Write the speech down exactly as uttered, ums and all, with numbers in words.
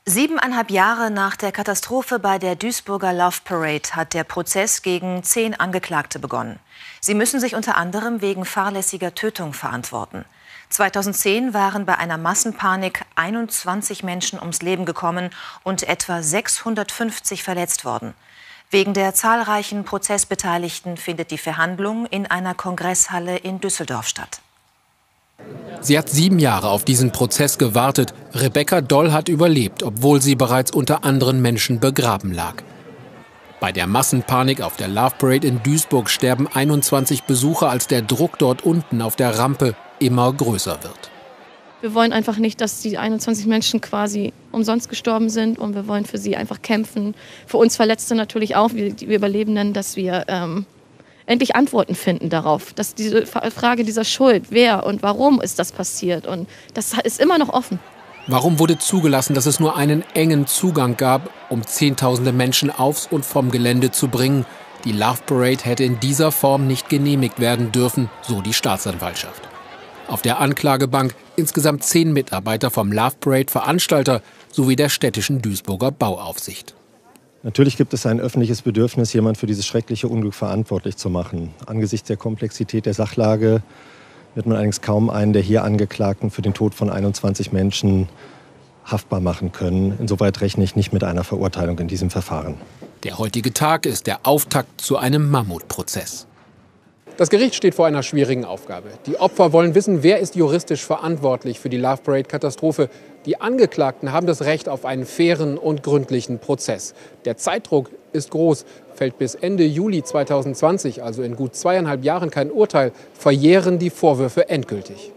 Siebeneinhalb Jahre nach der Katastrophe bei der Duisburger Love Parade hat der Prozess gegen zehn Angeklagte begonnen. Sie müssen sich unter anderem wegen fahrlässiger Tötung verantworten. zweitausendzehn waren bei einer Massenpanik einundzwanzig Menschen ums Leben gekommen und etwa sechshundertfünfzig verletzt worden. Wegen der zahlreichen Prozessbeteiligten findet die Verhandlung in einer Kongresshalle in Düsseldorf statt. Sie hat sieben Jahre auf diesen Prozess gewartet. Rebecca Doll hat überlebt, obwohl sie bereits unter anderen Menschen begraben lag. Bei der Massenpanik auf der Love Parade in Duisburg sterben einundzwanzig Besucher, als der Druck dort unten auf der Rampe immer größer wird. Wir wollen einfach nicht, dass die einundzwanzig Menschen quasi umsonst gestorben sind, und wir wollen für sie einfach kämpfen. Für uns Verletzte natürlich auch, wir, die Überlebenden, dass wir ähm, endlich Antworten finden darauf. Dass diese Frage dieser Schuld, wer und warum ist das passiert, und das ist immer noch offen. Warum wurde zugelassen, dass es nur einen engen Zugang gab, um Zehntausende Menschen aufs und vom Gelände zu bringen? Die Love Parade hätte in dieser Form nicht genehmigt werden dürfen, so die Staatsanwaltschaft. Auf der Anklagebank insgesamt zehn Mitarbeiter vom Love Parade Veranstalter sowie der städtischen Duisburger Bauaufsicht. Natürlich gibt es ein öffentliches Bedürfnis, jemand für dieses schreckliche Unglück verantwortlich zu machen. Angesichts der Komplexität der Sachlage wird man allerdings kaum einen der hier Angeklagten für den Tod von einundzwanzig Menschen haftbar machen können. Insoweit rechne ich nicht mit einer Verurteilung in diesem Verfahren. Der heutige Tag ist der Auftakt zu einem Mammutprozess. Das Gericht steht vor einer schwierigen Aufgabe. Die Opfer wollen wissen, wer ist juristisch verantwortlich für die Love Parade-Katastrophe. Die Angeklagten haben das Recht auf einen fairen und gründlichen Prozess. Der Zeitdruck ist groß. Fällt bis Ende Juli zweitausendzwanzig, also in gut zweieinhalb Jahren, kein Urteil, verjähren die Vorwürfe endgültig.